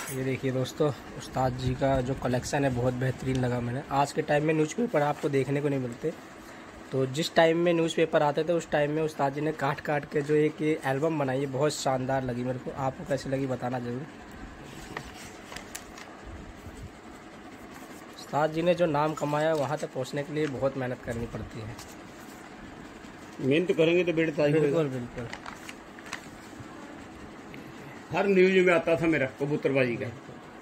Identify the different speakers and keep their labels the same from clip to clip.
Speaker 1: ये देखिए दोस्तों, उस्ताद जी का जो कलेक्शन है बहुत बेहतरीन लगा मैंने। आज के टाइम में न्यूज़पेपर आपको देखने को नहीं मिलते, तो जिस टाइम में न्यूज़पेपर आते थे उस टाइम में उस्ताद जी ने काट काट के जो एक ये एल्बम बनाई है, बहुत शानदार लगी मेरे को। आपको कैसी लगी बताना ज़रूर। उस्ताद जी ने जो नाम कमाया वहाँ तक पहुँचने के लिए बहुत मेहनत करनी पड़ती है।
Speaker 2: मेहनत करेंगे तो बेटा
Speaker 1: बिल्कुल बिल्कुल।
Speaker 2: हर न्यूज में आता था मेरा कबूतरबाजी का।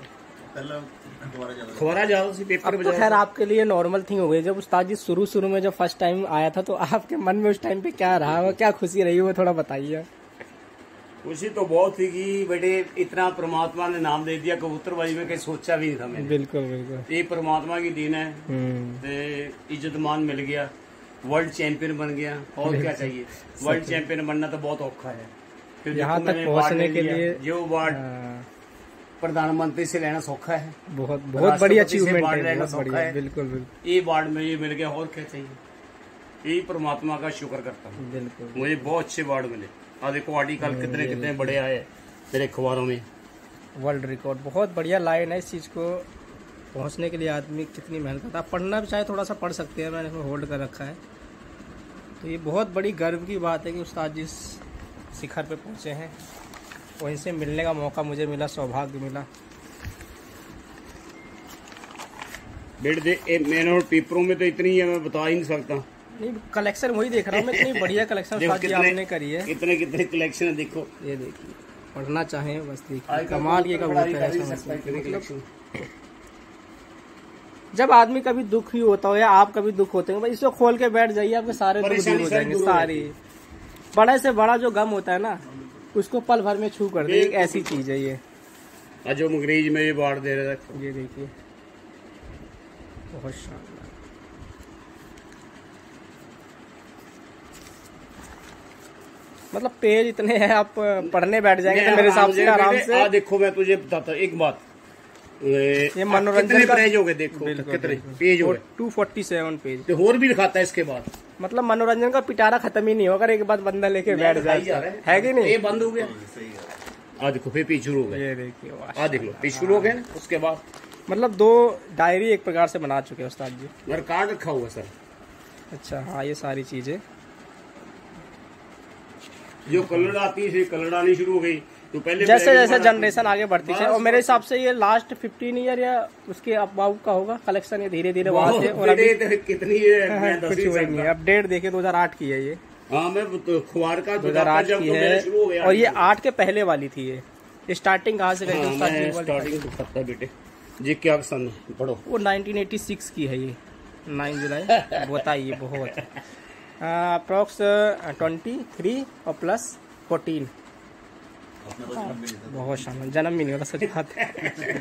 Speaker 2: खबरा ज्यादा से पेपर
Speaker 1: अब तो खैर आपके लिए नॉर्मल थिंग हो गई। जब उस्ताद जी शुरू में जब फर्स्ट टाइम आया था तो आपके मन में उस टाइम पे क्या रहा, वो क्या खुशी रही, वो थोड़ा बताइए।
Speaker 2: खुशी तो बहुत थी कि बेटे इतना परमात्मा ने नाम दे दिया कबूतरबाजी में, कहीं सोचा भी नहीं था मैंने।
Speaker 1: बिल्कुल बिल्कुल,
Speaker 2: ये परमात्मा की देन है। इज्जतमान मिल गया, वर्ल्ड चैंपियन बन गया, और क्या चाहिए। वर्ल्ड चैंपियन बनना तो बहुत औखा है। फिर
Speaker 1: यहाँ तक पहुँचने के लिए
Speaker 2: जो अवार्ड प्रधानमंत्री से लेना सौखा है,
Speaker 1: बहुत बड़ी अचीवमेंट है,
Speaker 2: लेना
Speaker 1: बहुत
Speaker 2: सौखा
Speaker 1: बढ़िया।
Speaker 2: है।
Speaker 1: बिल्कुल बिल्कुल,
Speaker 2: ये अवार्ड में ये मिल गया, और क्या चाहिए। यही परमात्मा का शुक्र करता हूँ।
Speaker 1: बिल्कुल
Speaker 2: मुझे बहुत अच्छे अवार्ड मिले। देखो आर्टिकल कितने कितने बड़े आए मेरे अखबारों में।
Speaker 1: वर्ल्ड रिकॉर्ड बहुत बढ़िया लाइन है। इस चीज़ को पहुंचने के लिए आदमी कितनी मेहनत करता है। पढ़ना भी चाहे थोड़ा सा पढ़ सकते हैं, मैंने इसमें होल्ड कर रखा है। तो ये बहुत बड़ी गर्व की बात है कि उस्ताद जी शिखर पे पहुंचे हैं और इनसे मिलने का मौका मुझे मिला, सौभाग्य मिला।
Speaker 2: मैंने पेपरों में तो इतनी है, मैं बता ही नहीं सकता।
Speaker 1: नहीं, कलेक्शन वही देख रहा हूँ मैं, इतनी बढ़िया कलेक्शन उस्ताद जी आपने करी है।
Speaker 2: कितने कितने कलेक्शन है, देखो
Speaker 1: ये देखिए, पढ़ना चाहें बस देखिए, कमाल ये कबूतर है। जब आदमी कभी दुखी होता हो या आप कभी दुख होते हैं, इसको खोल के बैठ जाइए, आपके सारे दुख दूर हो जाएंगे। सारी बड़े से बड़ा जो गम होता है ना, उसको पल भर में छू कर दे। एक ऐसी चीज है ये।
Speaker 2: जो अंग्रेज में ये बाढ़ दे रहा था,
Speaker 1: ये देखिए, बहुत शानदार। मतलब पेज इतने हैं, आप पढ़ने बैठ जाएंगे तो मेरे हिसाब से आराम से।
Speaker 2: देखो मैं तुझे बताता हूँ एक बात,
Speaker 1: ये मनोरंजन का
Speaker 2: पेज हो गए, देखो कितने पेज हो गए,
Speaker 1: 247 पेज।
Speaker 2: तो और भी दिखाता है इसके बाद।
Speaker 1: मतलब मनोरंजन का पिटारा खत्म ही नहीं होगा, एक बार बंदा लेके बैठ जाए, है कि नहीं।
Speaker 2: ये बंद हो गया, आ देखो फिर पेज शुरू हो गए।
Speaker 1: ये देखिए,
Speaker 2: आ देख लो पेज शुरू हो गए ना। उसके बाद
Speaker 1: मतलब 2 डायरी एक प्रकार से बना चुके हैं उस्ताद जी।
Speaker 2: मेरा कार्ड रखा हुआ सर।
Speaker 1: अच्छा हाँ, ये सारी चीजें
Speaker 2: जो कलर आती है, कलर आनी शुरू हो गई। तो पहले
Speaker 1: जैसे जैसे जनरेशन आगे बढ़ती है, और मेरे हिसाब से ये लास्ट 15 ईयर या उसके अबाउ का होगा कलेक्शन। ये धीरे धीरे वहां से, और अभी
Speaker 2: कितनी
Speaker 1: कुछ हुआ नहीं है। अपडेट देखिए 2008 की है ये।
Speaker 2: हाँ, मैं खुआर का
Speaker 1: 2008 की है, और ये 8 के पहले वाली थी। ये स्टार्टिंग कहाँ से गई?
Speaker 2: स्टार्टिंग बेटे जी क्या सन पढ़ो।
Speaker 1: वो 1986 की है ये, 9 जुलाई। बताइए, बहुत अप्रोक्स 23 और प्लस 14। बहुत शानदार, जन्म भी नहीं होता, सच बात है।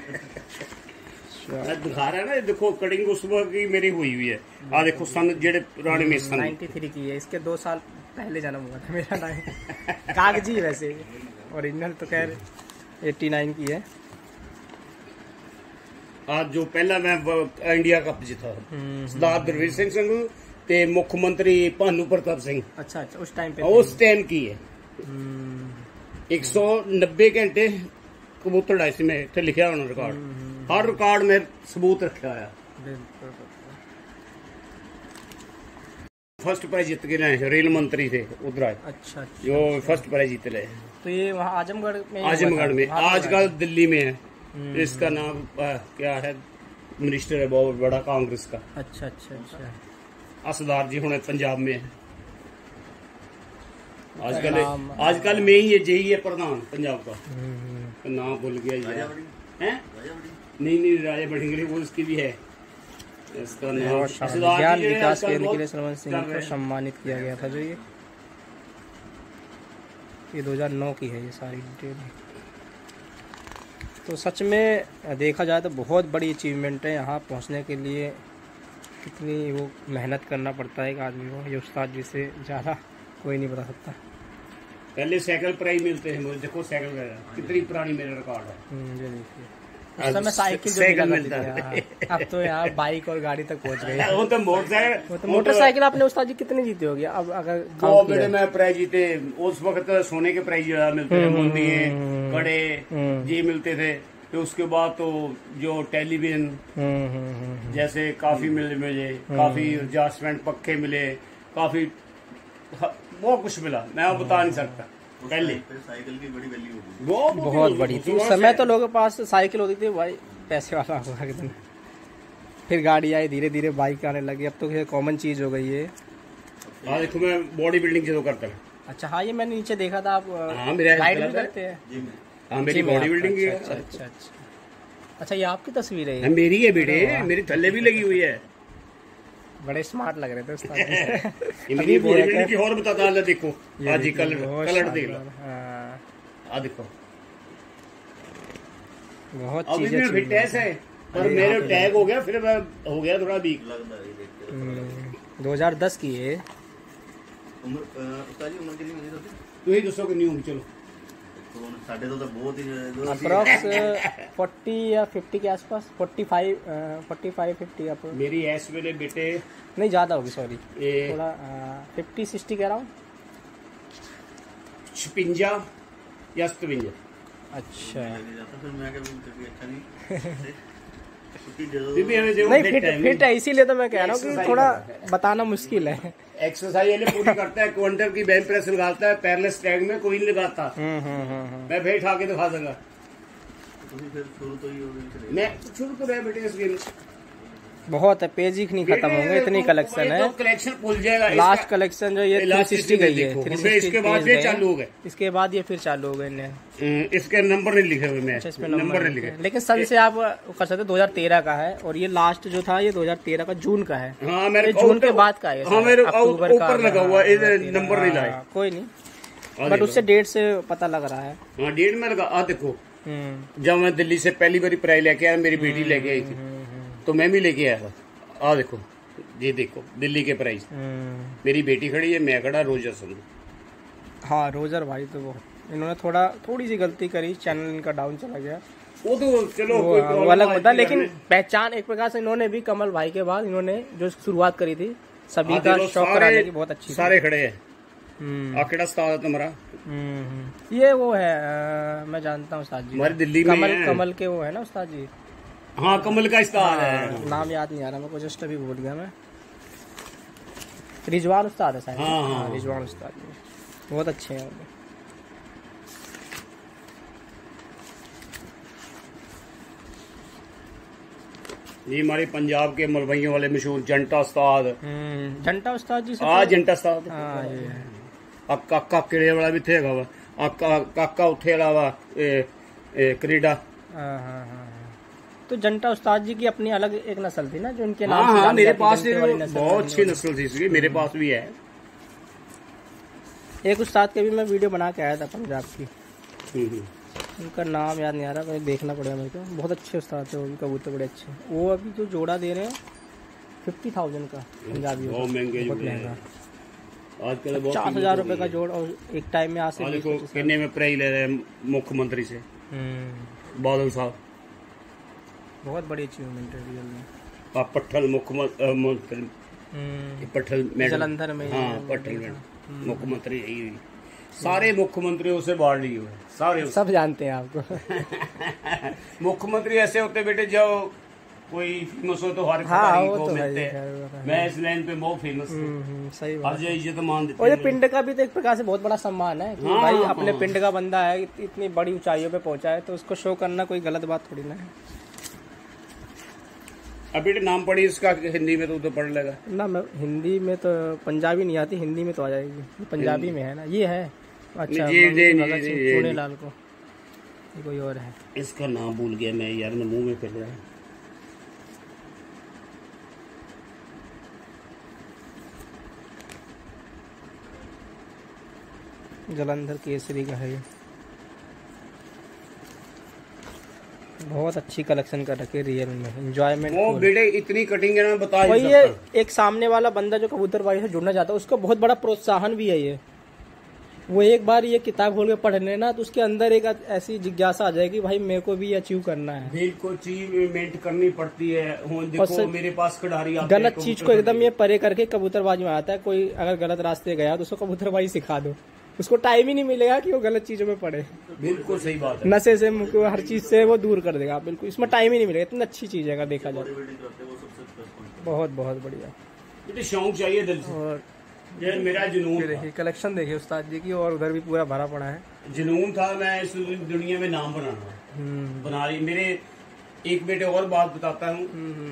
Speaker 2: दिखा रहा है ना, देखो कटिंग उस वक्त की मेरी हुई है। आ देखो सन जेड़े पुराने में सन
Speaker 1: 93 की है। इसके 2 साल पहले जन्म हुआ था मेरा। कागजी वैसे, ओरिजिनल तो खैर 89 की है।
Speaker 2: आज जो पहला मैं इंडिया कप जीता, सरदार दरवेश सिंह संधू ते मुख्यमंत्री भानु प्रताप सिंह।
Speaker 1: अच्छा, उस टाइम पे,
Speaker 2: उस टाइम की है। 190 घंटे कबूतर डाई सी में इतने लिखा होना रिकॉर्ड। हर रिकॉर्ड में सबूत रखा है। फर्स्ट प्राइज जीत के लाए, रेल मंत्री थे उधर आए।
Speaker 1: अच्छा,
Speaker 2: जो फर्स्ट प्राइज जीत ले।
Speaker 1: तो ये वहाँ आजमगढ़ में,
Speaker 2: आजकल दिल्ली में है। इसका नाम क्या है, मिनिस्टर है बहुत बड़ा कांग्रेस का।
Speaker 1: अच्छा अच्छा अच्छा।
Speaker 2: असदार जी हुणे पंजाब में है। आजकल में ही यही है प्रधान पंजाब का। नाम भूल गया है। नहीं राजा बड़िंगरी, वो उसकी भी है। इसका नाम
Speaker 1: ज्ञान विकास केंद्र के लिए सरवन सिंह को सम्मानित किया गया था। जो ये 2009 की है ये सारी डिटेल। तो सच में देखा जाए तो बहुत बड़ी अचीवमेंट है। यहाँ पहुँचने के लिए कितनी वो मेहनत करना पड़ता है एक आदमी को, ये उस्ताद जी से ज़्यादा कोई नहीं बता सकता।
Speaker 2: पहले साइकिल प्राइज मिलते हैं मुझे, देखो साइकिल कितनी पुरानी मेरा रिकॉर्ड है।
Speaker 1: ये देखिए, उस समय साइकिल मिलता है। अब तो यहाँ बाइक और गाड़ी तक पहुँच गए।
Speaker 2: वो तो
Speaker 1: मोटरसाइकिल आपने उस्ताद जी कितने जीते होगी? अब अगर
Speaker 2: मैं प्राइज जीते उस वक्त सोने के प्राइज मिलते थे, मुंदिए कड़े जी मिलते थे। फिर उसके बाद तो जो टेलीविजन जैसे काफी मिले मुझे, काफी एडजस्टमेंट पक्के मिले, काफी बहुत कुछ मिला, मैं वो बता नहीं सकता। पहले
Speaker 3: साइकिल की बड़ी वैल्यू होगी,
Speaker 1: बहुत बड़ी थी उस समय, तो लोगों के पास साइकिल होती थी भाई, पैसे वाला होगा कितना। फिर गाड़ी आई, धीरे धीरे बाइक आने लगी, अब तो कॉमन चीज हो गई है।
Speaker 2: हाँ देखो मैं बॉडी बिल्डिंग जो करता हूँ।
Speaker 1: अच्छा हाँ, ये मैंने नीचे देखा था आप
Speaker 2: मेरा
Speaker 1: राइड भी करते हैं।
Speaker 2: हाँ मेरी बॉडी बिल्डिंग की।
Speaker 1: अच्छा, अच्छा ये आपकी तस्वीर है?
Speaker 2: मेरी है बेटे, मेरी थल्ले भी लगी हुई है।
Speaker 1: बड़े स्मार्ट लग रहे थे उस्ताद।
Speaker 2: ये मेरी बॉडी बिल्डिंग की और बताता है, देखो आज कलर देख लो, हाँ देखो
Speaker 1: बहुत
Speaker 2: अभी
Speaker 1: चीजें
Speaker 2: मैं फिटनेस है, पर मेरे टैग हो गया, फिर मैं हो गया थोड़ा वीक।
Speaker 1: 2010 की है।
Speaker 3: उम्र उम्र कितनी होगी?
Speaker 2: तो ही 200 की नहीं होगी, चलो
Speaker 3: साढ़े तो बहुत ही
Speaker 1: अप्रोक्स 40 या 50 के आसपास, 45-50 आप।
Speaker 2: मेरी एस वेले बेटे
Speaker 1: नहीं ज्यादा होगी, सॉरी थोड़ा 50-60 कह रहा हूँ,
Speaker 2: 56 या 57।
Speaker 1: अच्छा
Speaker 3: फिर मैं अच्छा नहीं
Speaker 1: नहीं फिट है, इसीलिए तो मैं कह रहा हूँ कि थोड़ा बताना मुश्किल है।
Speaker 2: एक्सरसाइज ये पूरी करता है, क्वांटर की बेंच प्रेस लगाता है, पैरलेस टैग में कोई नहीं लगाता। मैं फिर उठा के दिखा दूंगा। मैं शुरू तो रहे बेटे इस गेम,
Speaker 1: बहुत है, पेज ही नहीं खत्म होंगे, इतनी कलेक्शन है।
Speaker 2: कलेक्शन खुल जाएगा।
Speaker 1: लास्ट कलेक्शन जो ये 360 गई है, 360
Speaker 2: इसके बाद ये चालू हो गए,
Speaker 1: इसके बाद ये फिर चालू हो गए।
Speaker 2: इसके नंबर नहीं लिखे हुए, मैं नंबर नहीं लिखे,
Speaker 1: लेकिन सन से आप कर सकते 2013 का है, और ये लास्ट जो था ये 2013 का जून का है।
Speaker 2: हाँ मेरे
Speaker 1: जून के बाद का है।
Speaker 2: हाँ मेरे ऊपर लगा हुआ, नंबर नहीं लाए,
Speaker 1: कोई नहीं, बट उससे डेट से पता लग रहा है।
Speaker 2: हाँ डेट में लगा। देखो जब मैं दिल्ली से पहली बार प्राइज लेके आया, मेरी बेटी लेके आई थी, तो मैं भी लेके आया था। देखो ये देखो दिल्ली के प्राइस, मेरी बेटी खड़ी है, मैं खड़ा, रोजर संधू।
Speaker 1: हाँ रोजर भाई, तो वो इन्होंने थोड़ी सी गलती करी, चैनल इनका डाउन चला गया,
Speaker 2: वो तो चलो
Speaker 1: वो अलग मुद्दा, लेकिन पहचान एक प्रकार से इन्होंने भी कमल भाई के बाद इन्होंने जो शुरुआत करी थी, सभी का शौक कराने की बहुत अच्छी,
Speaker 2: सारे खड़े हैं। आखिड़ा उस्ताद तुम्हारा
Speaker 1: ये वो है, मैं जानता हूँ उस्ताद जी,
Speaker 2: हमारी दिल्ली में
Speaker 1: कमल के वो है ना उस्ताद जी।
Speaker 2: हाँ कमल का उस्ताद है,
Speaker 1: नाम याद नहीं आ रहा मेरे को, जस्ट अभी भूल गया मैं। रिजवान उस्ताद है शायद। हाँ रिजवान उस्ताद जी बहुत अच्छे हैं।
Speaker 2: ये हमारे पंजाब के मलवइयों वाले मशहूर जंटा उस्ताद।
Speaker 1: जंटा उस्ताद जी
Speaker 2: जंटा उस्ताद। काका किले वाला भी थे वा, काका उठे वाला वा कनेडा।
Speaker 1: तो जंटा उस्ताद जी की अपनी अलग एक नस्ल थी ना, जो उनके नाम
Speaker 2: से मेरे पास बहुत अच्छी नस्ल थी, मेरे पास भी है।
Speaker 1: एक उस्ताद के भी मैं वीडियो बना के आया था पंजाब की, उनका नाम याद नहीं आ रहा, कहीं देखना पड़ेगा मेरे को। बहुत अच्छे उस्ताद थे वो भी, कबूतर बड़े अच्छे। वो अभी जो जोड़ा दे रहे हैं 50,000 का पंजाबी,
Speaker 2: बहुत महंगे,
Speaker 1: बहुत महंगा,
Speaker 2: आजकल
Speaker 1: 50,000 रुपए का जोड़, और एक टाइम में आज से
Speaker 2: कितने में प्राइज ले रहे हैं मुख्यमंत्री से, बादल साहब।
Speaker 1: बहुत बड़ी अचीवमेंट है रियल में।
Speaker 2: आप पट्टल मुख्यमंत्री, पट्टल
Speaker 1: जलंधर में,
Speaker 2: हाँ पट्टल में मुख्यमंत्री यही, सारे मुख्यमंत्रियों से बाढ़ ली हुए, सारे
Speaker 1: सब जानते हैं आपको।
Speaker 2: मुख्यमंत्री ऐसे होते बेटे, जो कोई फेमस हो तो हर को मिलते हैं। मैं इस लाइन पे बहुत फेमस हूँ,
Speaker 1: सही बात है,
Speaker 2: इज्जत मान देते
Speaker 1: हैं। और ये पिंड का भी तो एक प्रकार से बहुत बड़ा सम्मान है कि भाई अपने पिंड का बंदा है, इतनी बड़ी ऊंचाइयों पे पहुंचा है, तो उसको शो करना कोई गलत बात थोड़ी ना है।
Speaker 2: अभी नाम पढ़ी इसका हिंदी में, तो पढ़ लेगा
Speaker 1: ना। मैं हिंदी में तो, पंजाबी नहीं आती, हिंदी में तो आ जाएगी, पंजाबी में है ना। ये है अच्छा, लाल को, ये कोई और है,
Speaker 2: इसका नाम भूल गया मैं यार, मैं मुंह में फिर रहा है।
Speaker 1: जलंधर केसरी का है ये। बहुत अच्छी कलेक्शन कर रखी है रियल में, एंजॉयमेंट।
Speaker 2: वो बेटे इतनी कटिंग है ना, बता
Speaker 1: नहीं सकता। ये एक सामने वाला बंदा जो कबूतरबाजी से जुड़ना चाहता है, उसको बहुत बड़ा प्रोत्साहन भी है ये। वो एक बार ये किताब खोल के पढ़ लेना, तो उसके अंदर एक ऐसी जिज्ञासा आ जाएगी, भाई मेरे को भी अचीव करना है,
Speaker 2: बिल्कुल अचीवमेंट करनी पड़ती है। देखो मेरे पास खिलाड़ी
Speaker 1: गलत चीज को एकदम ये परे करके कबूतरबाजी में आता है। कोई अगर गलत रास्ते गया तो उसको कबूतरबाजी सिखा दो, उसको टाइम ही नहीं मिलेगा कि वो गलत चीजों में पड़े।
Speaker 2: बिल्कुल सही बात है।
Speaker 1: नशे से मुझको हर चीज से वो दूर कर देगा, बिल्कुल इसमें टाइम ही नहीं मिलेगा। इतनी अच्छी चीज है अगर देखा जाए,
Speaker 3: बॉडी बिल्डिंग करते हैं वो सबसे प्लस पॉइंट।
Speaker 1: बहुत बहुत बढ़िया।
Speaker 2: मुझे शौक चाहिए दिल से,
Speaker 1: और
Speaker 2: ये मेरा जुनून
Speaker 1: ये
Speaker 2: था।
Speaker 1: देखिए कलेक्शन देखिए उस्ताद जी की, और उधर भी पूरा भरा पड़ा है।
Speaker 2: जुनून था, मैं इस दुनिया में नाम बनाना बना रही। मेरे एक बेटे और बात बताता हूँ,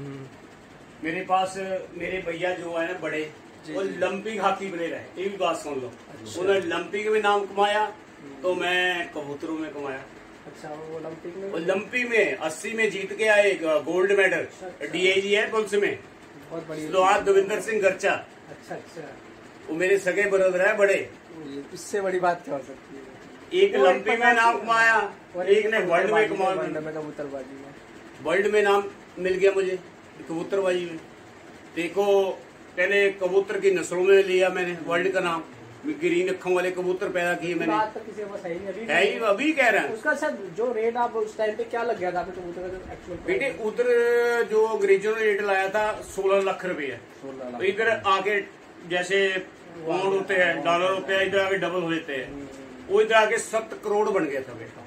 Speaker 2: मेरे पास मेरे भैया जो है ना बड़े, वो ओलंपिक हॉकी प्लेयर है। ये भी बात सुन लो, उन्होंने ओलंपिक में नाम कमाया तो मैं कबूतरों में कमाया।
Speaker 1: अच्छा, वो
Speaker 2: ओलंपिक में 80 में जीत के आए गोल्ड मेडल, डीआईजी है पुलिस में,
Speaker 1: बहुत बढ़िया।
Speaker 2: सुहाग दविंदर सिंह गर्चा,
Speaker 1: अच्छा अच्छा,
Speaker 2: वो मेरे सगे ब्रदर है बड़े।
Speaker 1: इससे बड़ी बात क्या हो सकती है।
Speaker 2: एक ओलंपिक में नाम कमाया, एक ने वर्ल्ड में कमाया।
Speaker 1: कबूतरबाजी में
Speaker 2: वर्ल्ड में नाम मिल गया मुझे कबूतरबाजी में। देखो पहले कबूतर की नस्लों में लिया मैंने वर्ल्ड का नाम, ग्रीन अखों वाले कबूतर पैदा किए मैंने।
Speaker 1: बात तो किसी को सही नहीं
Speaker 2: है ही अभी कह रहा है।
Speaker 1: उसका सर जो रेट आप उस टाइम पे क्या लग गया था आपके कबूतर का एक्चुअल
Speaker 2: बेटे उधर जो अंग्रेजों ने रेट लाया था 16 लाख रुपए है।
Speaker 1: 16
Speaker 2: तो इधर आके जैसे पाउंड होते हैं, डॉलर होते हैं, इधर आके डबल हो जाते हैं। वो इधर आके 7 करोड़ बन गया था बेटा।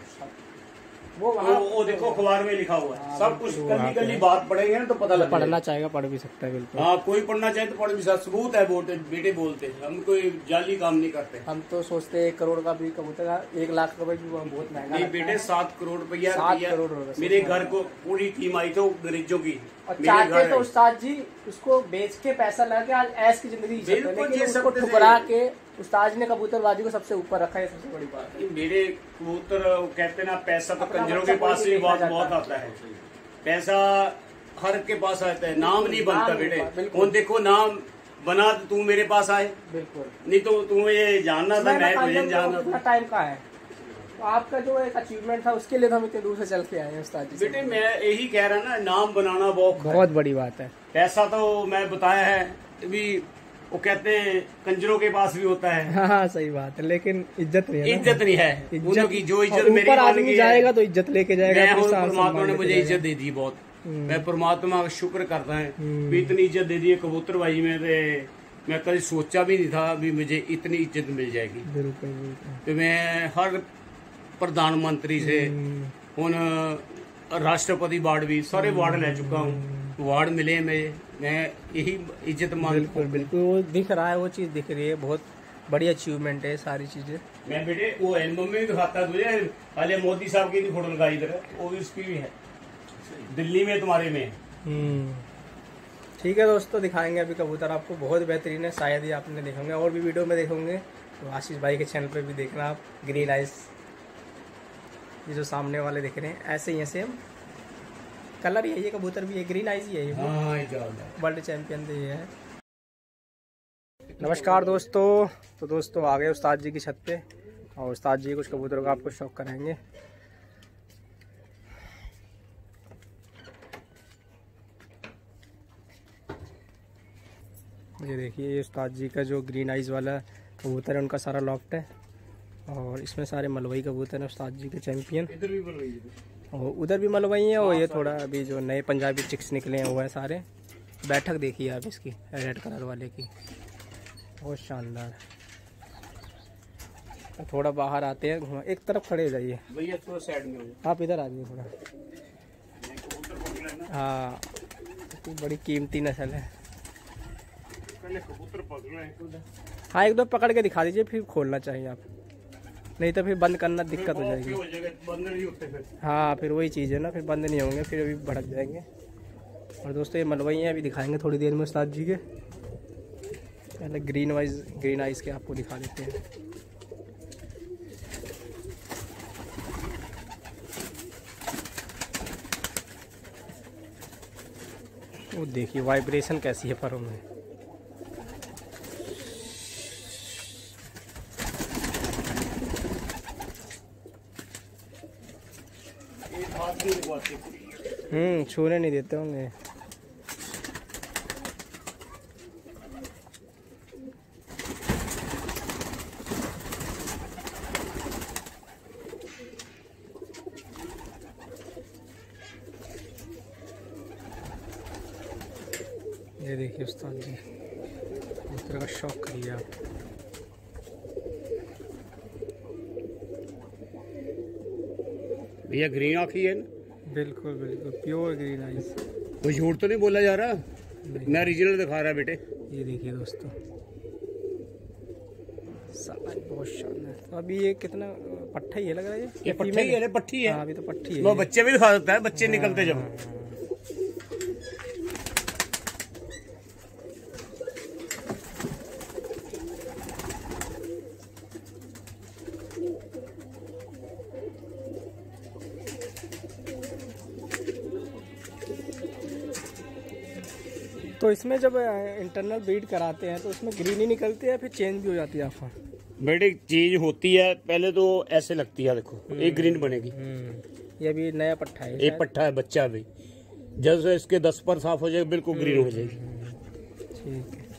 Speaker 2: वो देखो अखबार में लिखा हुआ है सब कुछ। गली गली बात पढ़ेंगे ना तो पता लग
Speaker 1: पढ़ना चाहेगा पढ़ भी सकता है बिल्कुल।
Speaker 2: हाँ, कोई पढ़ना चाहे तो पढ़ भी सकता। सबूत है बेटे बोलते, हम कोई जाली काम नहीं करते।
Speaker 1: हम तो सोचते हैं 1 करोड़ का भी कबूतर का 1 लाख रुपए भी बहुत महंगा।
Speaker 2: नहीं बेटे 7 करोड़ रुपया
Speaker 1: 7 करोड़ रुपए
Speaker 2: मेरे घर को पूरी टीम आई तो अंग्रेजों की।
Speaker 1: और चाहते तो उस्ताद जी उसको बेच के पैसा लगा के आज ऐश की जिंदगी जी सकते हैं, लेकिन उसको ठुकरा के उस्ताद जी ने कबूतरबाजी को सबसे ऊपर रखा है। सबसे बड़ी बात है
Speaker 2: मेरे कबूतर कहते ना, पैसा तो कंजरों के पास ही बहुत आता है। पैसा हर के पास आता है, नाम नहीं बनता बेटे। कौन देखो नाम बना तो तू मेरे पास आए,
Speaker 1: बिल्कुल
Speaker 2: नहीं तो तू ये जानना था, मैं तुझे जानना था।
Speaker 1: टाइम का है तो आपका जो एक अचीवमेंट था उसके लिए तो हम इतने दूर से चल के आए हैं उस्ताद जी।
Speaker 2: बेटे मैं यही कह रहा ना, नाम बनाना बहुत
Speaker 1: बड़ी बात है।
Speaker 2: पैसा तो मैं बताया है भी, वो कहते हैं कंजरों के पास भी होता है।
Speaker 1: हाँ सही बात है, लेकिन इज्जत नहीं है।
Speaker 2: इज्जत नहीं है उन्हों की, जो इज्जत मेरी
Speaker 1: ऊपर आदमी जाएगा तो इज्जत लेके जाएगा।
Speaker 2: परमात्मा ने मुझे इज्जत दे दी बहुत, मैं परमात्मा का शुक्र करता है भी इतनी इज्जत दे दी है कबूतरबाजी में। मैं कभी सोचा भी नहीं था भी मुझे इतनी इज्जत मिल जाएगी।
Speaker 1: बिल्कुल बिल्कुल।
Speaker 2: तो मैं हर प्रधानमंत्री से उन राष्ट्रपति वार्ड भी सारे वार्ड ले चुका हूँ, वार्ड मिले मैं यही इज्जत मान।
Speaker 1: बिल्कुल बिल्कुल, वो दिख रहा है, वो चीज दिख रही है। बहुत बड़ी अचीवमेंट है सारी चीजें।
Speaker 2: मैं बेटे वो एल्बम में भी दिखाता तुझे, हाले मोदी साहब की फोटो लगाई इधर, वो भी उसकी भी है दिल्ली में तुम्हारे में।
Speaker 1: ठीक है दोस्तों, दिखाएंगे अभी कबूतर आपको, बहुत बेहतरीन है। शायद ही आपने देखे होंगे और भी वीडियो में देखेंगे तो आशीष भाई के चैनल पे भी देखना आप। ग्रीन आइस ये जो सामने वाले दिख रहे हैं ऐसे ही है, सेम कलर ही है, ये कबूतर भी है ग्रीन आइस ही है, ये वर्ल्ड चैंपियन ये है। नमस्कार दोस्तों, तो दोस्तों आ गए उस्ताद जी की छत पे और उस्ताद जी कुछ कबूतरों का आपको शौक कराएंगे। ये देखिए, ये उस्ताद जी का जो ग्रीन आइज वाला कबूतर है उनका सारा लॉफ्ट है और इसमें सारे मलवई कबूतर हैं उस्ताद जी के चैंपियन।
Speaker 2: इधर भी मलवई है
Speaker 1: और उधर भी मलवई हैं और ये थोड़ा अभी जो नए पंजाबी चिक्स निकले हैं वो है सारे। बैठक देखिए आप इसकी रेड कलर वाले की, बहुत शानदार। थोड़ा बाहर आते हैं, घुमा एक तरफ खड़े हो जाइए
Speaker 2: भैया, थोड़ा साइड में हो
Speaker 1: आप, इधर आ जाइए थोड़ा। हाँ, बड़ी कीमती नस्ल है।
Speaker 2: कबूतर पकड़ रहे हैं।
Speaker 1: हाँ, एक दो पकड़ के दिखा दीजिए, फिर खोलना चाहिए आप, नहीं तो फिर बंद करना दिक्कत हो जाएगी।
Speaker 2: बंद नहीं होते फिर।
Speaker 1: हाँ, फिर वही चीज़ है ना, फिर बंद नहीं होंगे, फिर अभी भड़क जाएंगे। और दोस्तों ये मलवई हैं, अभी दिखाएंगे थोड़ी देर में उस्ताद जी के। पहले ग्रीन आइस के आपको दिखा देते हैं। वो देखिए वाइब्रेशन कैसी है परों में। छूने नहीं देते होंगे। ये देखिए उस्ताद जी, इस तरह का शौक करिए आप।
Speaker 2: भैया ग्रीन आँखी है ना,
Speaker 1: बिल्कुल बिल्कुल प्योर ग्रीन आइज।
Speaker 2: कोई झूठ तो नहीं बोला जा रहा, मैं ओरिजिनल दिखा रहा बेटे।
Speaker 1: ये देखिए दोस्तों, सामान बहुत शानदार। तो अभी ये कितना पट्टा ही है लग रहा है,
Speaker 2: ये पट्टी है, पट्टी है।
Speaker 1: हाँ, अभी तो पट्टी है।
Speaker 2: वो बच्चे भी दिखा सकता है, बच्चे निकलते जब।
Speaker 1: तो इसमें जब इंटरनल ब्रीड कराते हैं तो उसमें ग्रीन ही निकलती है, फिर चेंज भी हो जाती है आँखों?
Speaker 2: बेटे चीज होती है, पहले तो ऐसे लगती है, देखो एक ग्रीन बनेगी।
Speaker 1: ये भी नया पट्टा है,
Speaker 2: एक पट्टा है बच्चा भी, जब से इसके 10 पर साफ हो जाएगा बिल्कुल ग्रीन हो जाएगी।
Speaker 1: ठीक है।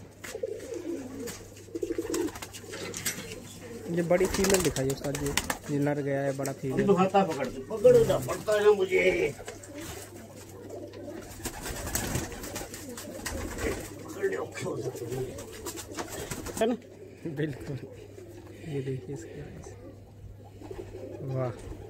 Speaker 1: ये बड़ी फीमेल दिखाई उस्ताद जी, ये नर गया है, बड़ा फीमेल।
Speaker 2: पकड़ना पड़ता है ना मुझे। है ना,
Speaker 1: बिल्कुल। ये देखिए इसके eyes। वाह,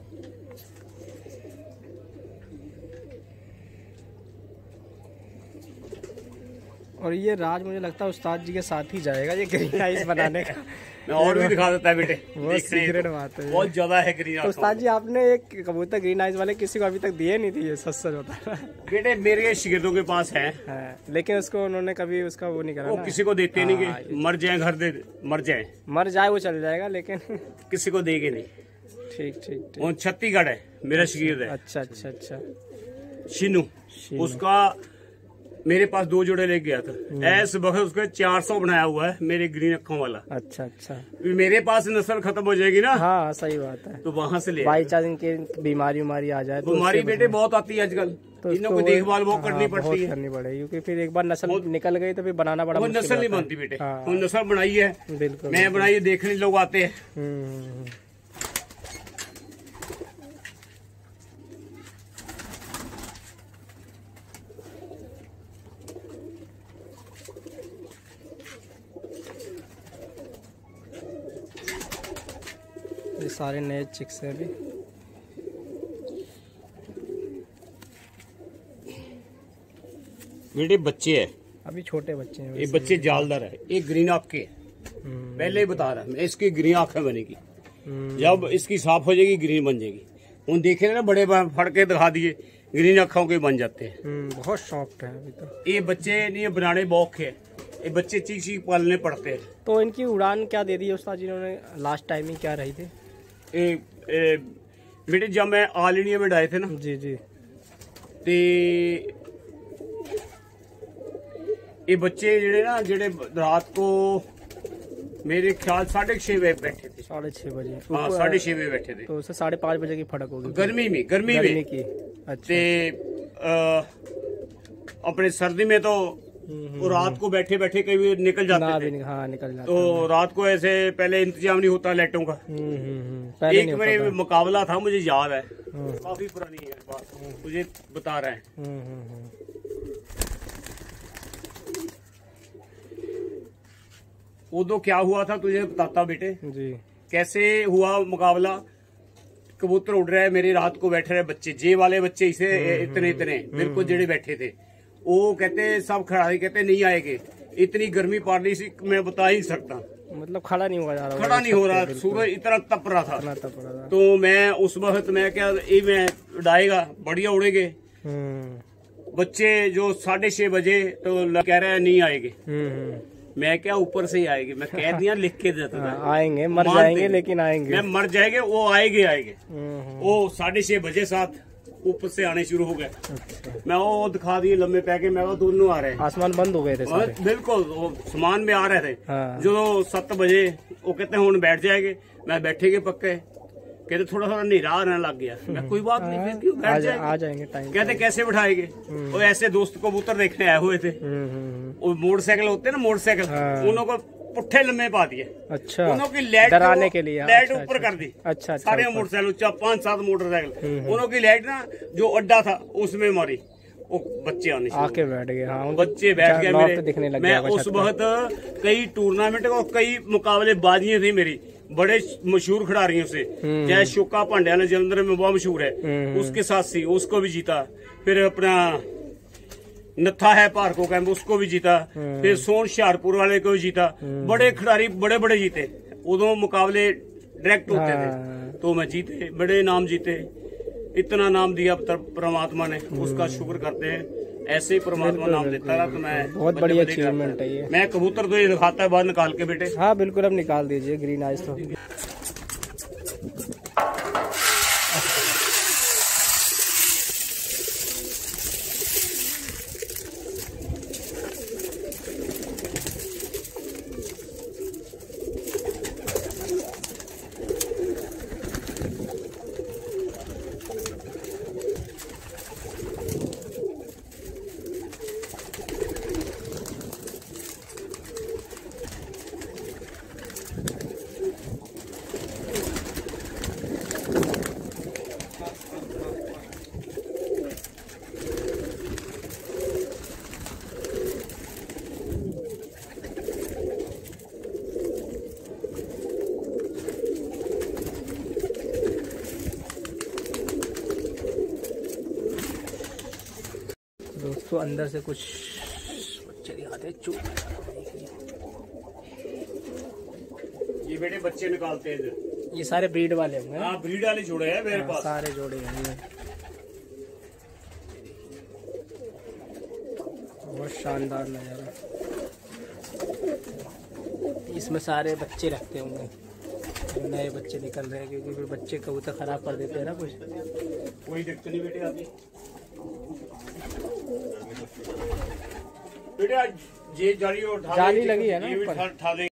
Speaker 1: और ये राज मुझे लगता है उस्ताद जी के साथ ही जाएगा ये ग्रीन आइस बनाने का।
Speaker 2: मैं और भी दिखा देता है बेटे,
Speaker 1: बहुत सीक्रेट बात है,
Speaker 2: बहुत ज्यादा है ग्रीन।
Speaker 1: तो उस्ताद जी आपने एक कबूतर ग्रीन आइस वाले किसी को अभी तक दिए नहीं थे, ये सच होता है?
Speaker 2: बेटे मेरे शिगिर्दों के पास है,
Speaker 1: लेकिन उसको उन्होंने कभी उसका वो नहीं करा
Speaker 2: वो
Speaker 1: ना?
Speaker 2: किसी को देते नहीं कि मर जाए घर दे, मर जाए
Speaker 1: वो चल जाएगा, लेकिन
Speaker 2: किसी को देंगे नहीं।
Speaker 1: ठीक ठीक ठीक।
Speaker 2: वो छत्तीसगढ़ है, मेरा शिगिर्द है।
Speaker 1: अच्छा अच्छा अच्छा।
Speaker 2: शिनू, उसका मेरे पास 2 जोड़े लेके गया था। ऐसे वक्त उसका 400 बनाया हुआ है, मेरे ग्रीन अखों वाला।
Speaker 1: अच्छा अच्छा।
Speaker 2: मेरे पास नस्ल खत्म हो जाएगी ना।
Speaker 1: हाँ सही बात है।
Speaker 2: तो वहाँ से ले
Speaker 1: बाई चांस इनके बीमारी आ जाए तो
Speaker 2: बीमारी बेटे बहुत आती है आजकल,
Speaker 1: तो
Speaker 2: इन्हों को देखभाल बहुत करनी पड़ती
Speaker 1: बहुत
Speaker 2: है,
Speaker 1: करनी पड़ेगी, क्योंकि फिर एक बार नस्ल निकल गई तो फिर बनाना बड़ा
Speaker 2: वो
Speaker 1: मुश्किल
Speaker 2: नस्ल नहीं
Speaker 1: होता है।
Speaker 2: बनती बेटे।
Speaker 1: हाँ।
Speaker 2: वो नस्ल बनाई है,
Speaker 1: बिल्कुल
Speaker 2: मैं बनाई है, देखने लोग आते हैं।
Speaker 1: ये सारे नए चिक्स हैं अभी।
Speaker 2: बेटे बच्चे है,
Speaker 1: अभी छोटे बच्चे हैं।
Speaker 2: ये बच्चे जालदार है, एक ग्रीन आँख के। पहले ही बता रहा मैं, इसकी ग्रीन आँखें बनेगी, जब इसकी साफ हो जाएगी ग्रीन बन जाएगी। उन देखे ना बड़े फड़ के दिखा दिए, ग्रीन आँखों के बन जाते हैं।
Speaker 1: बहुत सॉफ्ट है अभी तो।
Speaker 2: ये बच्चे नहीं बनाने बौक है, ये बच्चे चीख चीख पालने पड़ते हैं।
Speaker 1: तो इनकी उड़ान क्या दे दी है उस्ताद जी ने, लास्ट टाइमिंग क्या रही थी?
Speaker 2: बेटे जब मैं ऑल इंडिया में डाए थे ना,
Speaker 1: जी जी,
Speaker 2: ते ये बच्चे जेड़े ना जेड़े रात को मेरे ख्याल 6:30 बजे बैठे थे।
Speaker 1: 6:30 बजे?
Speaker 2: हाँ 6:30 बजे बैठे थे।
Speaker 1: तो उससे 5:30 बजे की फर्क होगी
Speaker 2: गर्मी में
Speaker 1: की। अच्छा।
Speaker 2: ते अपने सर्दी में तो वो रात को बैठे बैठे कभी निकल जाते थे।
Speaker 1: हाँ निकल जाते।
Speaker 2: तो रात को ऐसे पहले इंतजाम नहीं होता लाइटों का।
Speaker 1: पहले
Speaker 2: एक मेरे मुकाबला था, मुझे याद है, काफी पुरानी है बात, मुझे बता रहे हैं। उदो क्या हुआ था तुझे बताता बेटे
Speaker 1: जी,
Speaker 2: कैसे हुआ मुकाबला। कबूतर उड़ रहे, मेरी रात को बैठे रहे बच्चे, जे वाले बच्चे इसे इतने बिल्कुल जेड़े बैठे थे, वो कहते सब खड़ा, कहते नहीं आएंगे, इतनी गर्मी पड़ रही थी मैं बता ही सकता।
Speaker 1: मतलब खड़ा नहीं हुआ जा रहा,
Speaker 2: खड़ा नहीं हो रहा, सूरज इतना तप रहा था। तो मैं उस वक्त मैं क्या ये मैं उड़ाएगा, बढ़िया उड़ेगे। बच्चे जो 6:30 बजे तो कह रहे हैं नहीं आएंगे, मैं क्या ऊपर से ही आएंगे, मैं कह दिया लिख के देता था।
Speaker 1: आएंगे, मर जाएंगे लेकिन आएंगे,
Speaker 2: मैं मर जाएंगे, वो आएंगे। वो 6:30 बजे साथ ऊपर से आने शुरू हो गए। मैं वो दिखा दिए लंबे पैके, मैं वो दोनों आ रहे हैं।
Speaker 1: आसमान बंद हो गए थे सारे।
Speaker 2: बिल्कुल वो समान में आ रहे थे। जो 7 बजे वो कहते हैं हुण बैठ जाएंगे, मैं बैठेंगे पक्के, कहते थोड़ा थोड़ा नीरा आने लग गया। मैं कोई बात नहीं, फिर क्यों बैठ जाएंगे,
Speaker 1: आ जाएंगे टाइम।
Speaker 2: कहते कैसे बैठाएंगे, वो ऐसे दोस्त कबूतर देखने आए हुए थे, वो मोटरसाइकिल होते हैं ना मोटरसाइकिल, उन्हों को पुट्ठे लम्बे पा दिए।
Speaker 1: अच्छा,
Speaker 2: उन्हों की लाइट
Speaker 1: डराने के लिए
Speaker 2: लाइट ऊपर कर दी।
Speaker 1: अच्छा,
Speaker 2: सारे मोटरसाइकिल 5-7 मोटरसाइकिल, उन्हों की लाइट ना जो अड्डा था उसमें मारी, वो बच्चे आके
Speaker 1: बैठ गए। हाँ,
Speaker 2: बच्चे बैठ गए मेरे।
Speaker 1: दिखने लग
Speaker 2: मैं उस वक्त कई टूर्नामेंट और कई मुकाबले बाजियां थी मेरी, बड़े मशहूर खिलाड़ियों से, जैसे शोका पांड्या ने जलंधर में बहुत मशहूर है, उसके साथ सी उसको भी जीता। फिर अपना नत्था है पार्को कैंप, उसको भी जीता। फिर सोन हुशियारपुर वाले को भी जीता। बड़े खिलाड़ी बड़े बड़े जीते। उदों मुकाबले डायरेक्ट होते थे तो मैं जीते, बड़े नाम जीते। इतना नाम दिया परमात्मा ने, उसका शुक्र करते हैं। ऐसे ही परमात्मा नाम देता रहा तो मैं
Speaker 1: बहुत बड़ी अचीवमेंट है ये।
Speaker 2: मैं कबूतर तो ये दिखाता है बाद निकाल के बेटे।
Speaker 1: हाँ बिल्कुल, अब निकाल दीजिए ग्रीन आइज तो। दोस्तों अंदर से कुछ बच्चे दिखाते हैं।
Speaker 2: ये बेटे बच्चे निकालते हैं इधर।
Speaker 1: ये सारे ब्रीड वाले होंगे।
Speaker 2: हाँ ब्रीड वाले जोड़े हैं मेरे पास।
Speaker 1: सारे जोड़े हैं। बहुत शानदार नज़ारा। इसमें सारे बच्चे रखते होंगे, नए बच्चे निकल रहे हैं, क्योंकि फिर बच्चे कबूतर खराब कर देते हैं ना कुछ।
Speaker 2: कोई दिक्कत नहीं बेटे आपकी। बेटे आज ये जाली
Speaker 1: लगी है ना ऊपर।
Speaker 2: उठा दे।